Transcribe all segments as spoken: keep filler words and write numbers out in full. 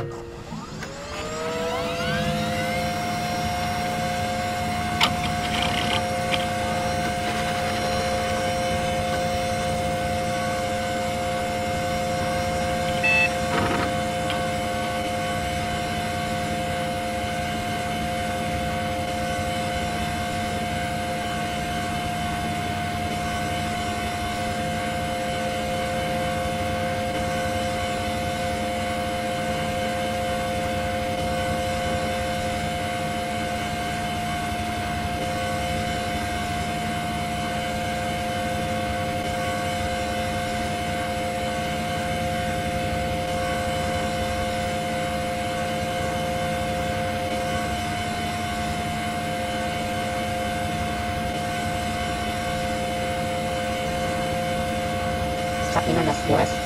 Stopping on S U S.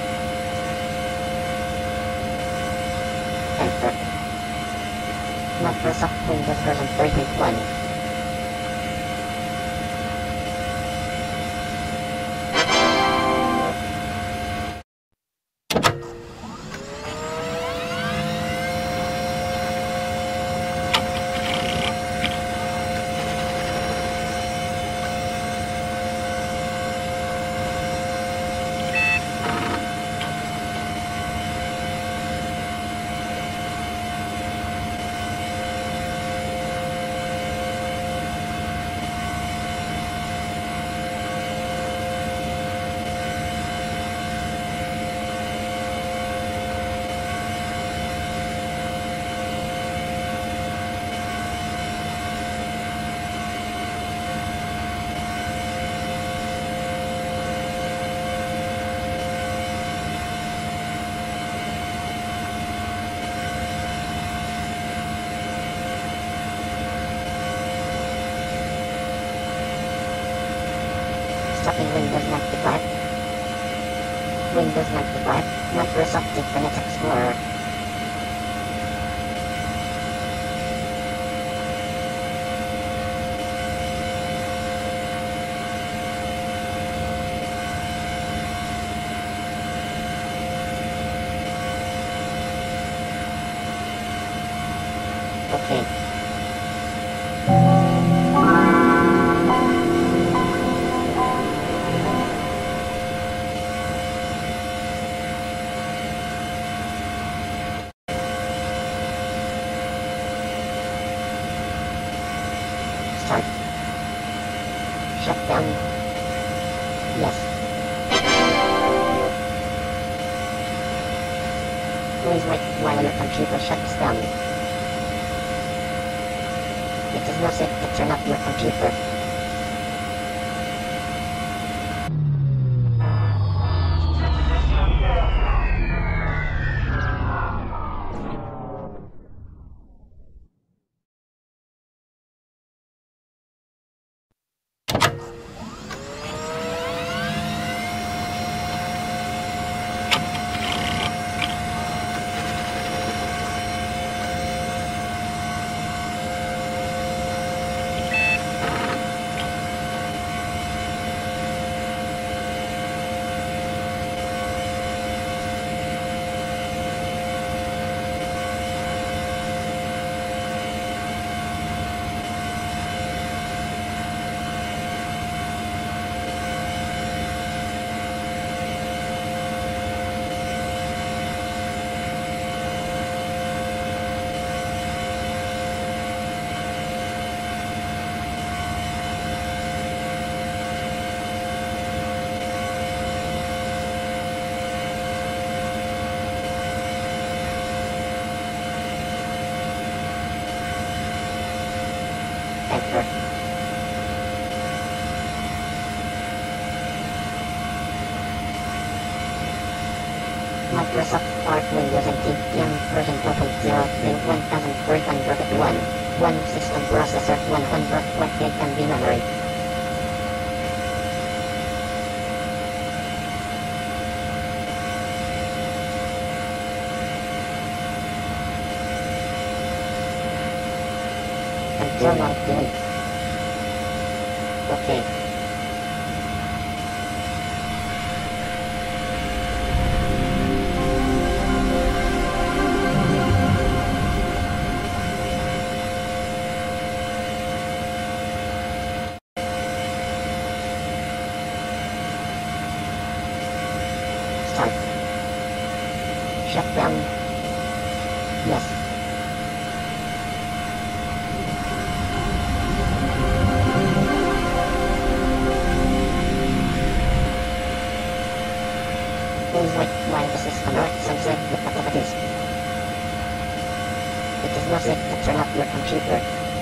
Enter. Microsoft Windows version three point one. Stopping Windows ninety-five. Windows ninety-five, Microsoft Internet Explorer. Okay. Start. Shutdown. Yes. Please wait while your computer shuts down. It is not safe to turn off your computer. Enter. Microsoft Part Windows eighteen P M version four point zero build one thousand three hundred one. One system processor, one hundred twenty-eight M B memory. And turn on delete. Okay. Shutdown. Yes. Please wait while the system works and save the activities. It is not safe to turn off your computer.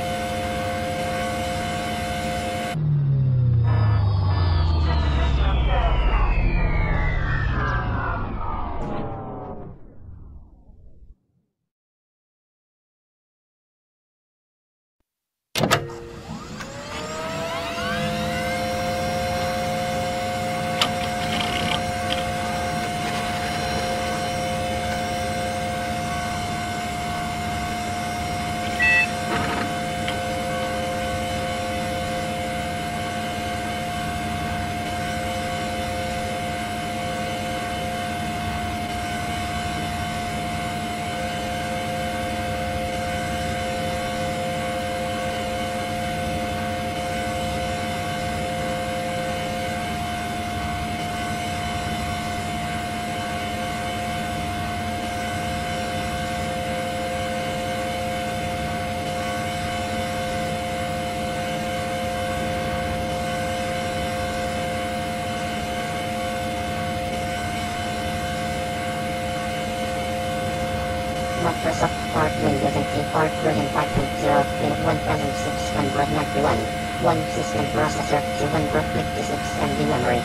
Microsoft Part Windows N T Part version five point oh build one thousand six hundred ninety-one. One system processor, two hundred fifty-six M B memory.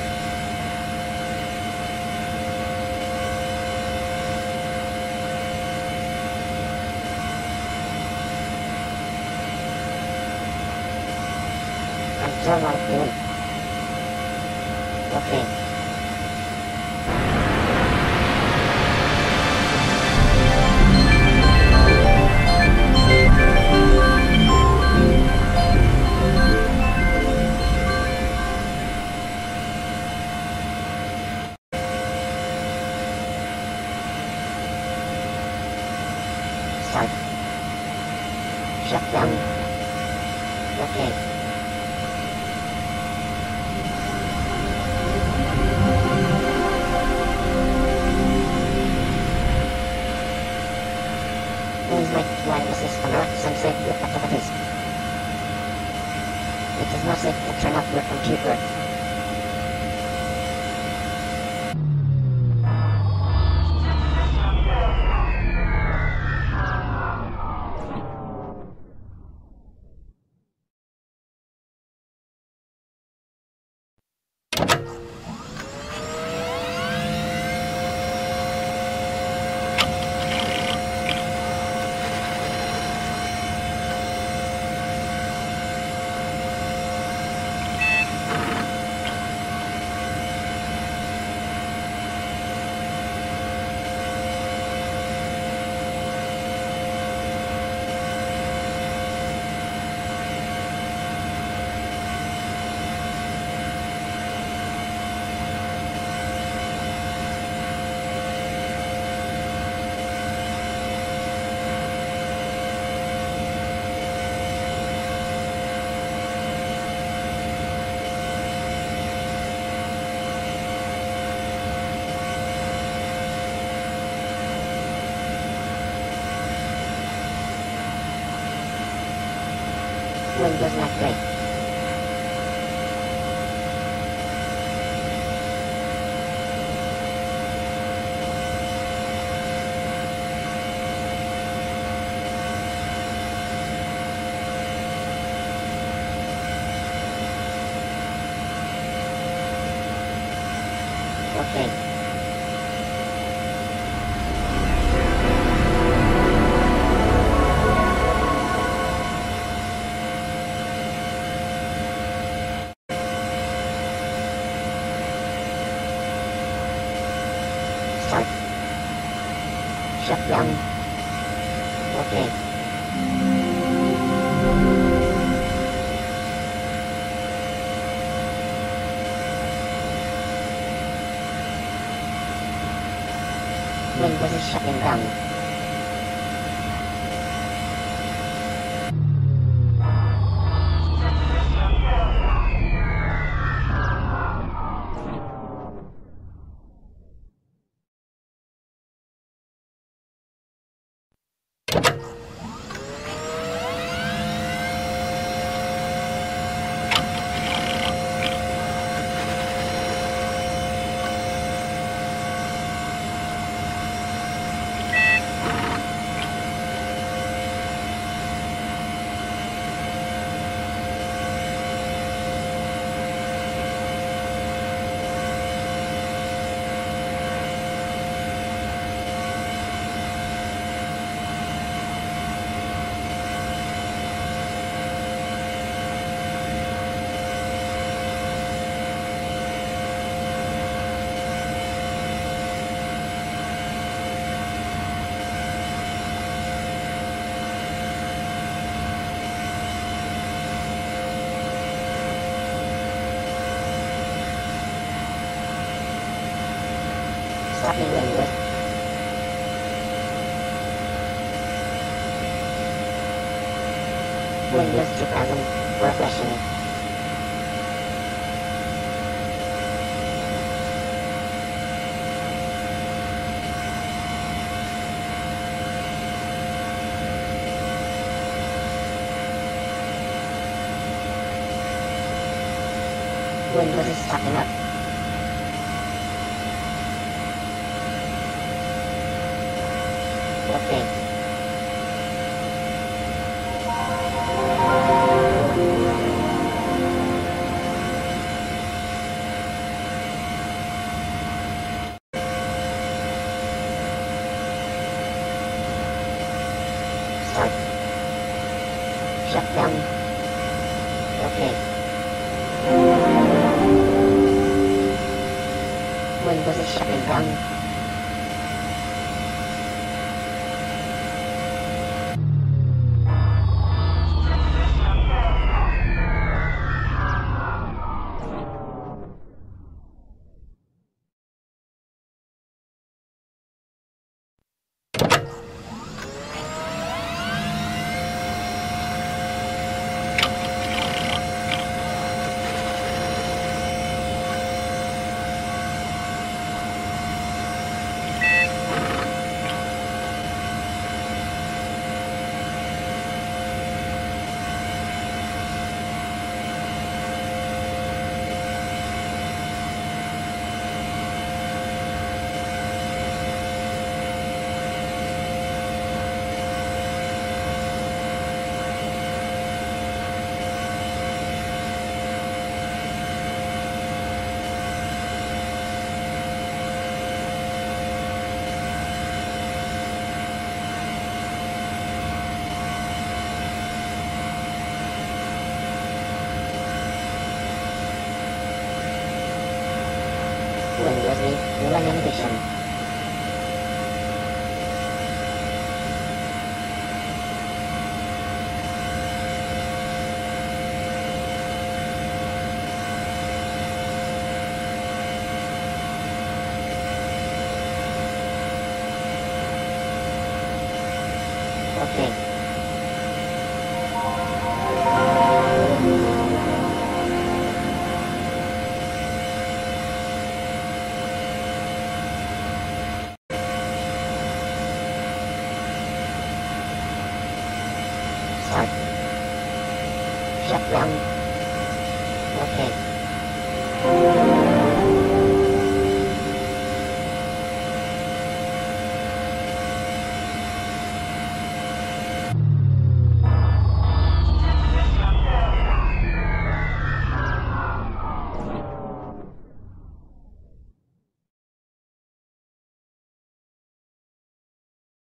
Control Alt Delete. Okay. Start. Shutdown. Okay. Please wait while the system works and save your activities. It is not safe to turn off your computer. Windows not great. Okay. Start. Shutdown. Okay. Windows is shutting down. Opening Windows. Windows two thousand. Refreshing. Windows is starting up. Okay. Start. Shutdown. Okay. Windows is shutting down. Windows V Running Edition. Okay. Start. Shutdown. Okay.